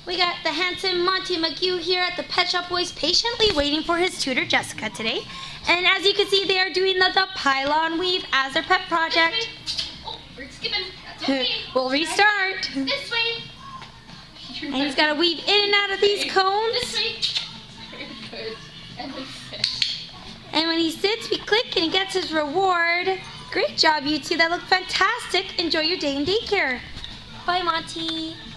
We got the handsome Monty Magoo here at the Pet Shop Boys patiently waiting for his tutor Jessica today. And as you can see, they are doing the pylon weave as their pet project. Oh, we're skipping. That's okay. We'll restart. This way. And he's got to weave in and out of these cones. This way. Very good. And we sit. And when he sits, we click and he gets his reward. Great job, you two. That looked fantastic. Enjoy your day in daycare. Bye, Monty.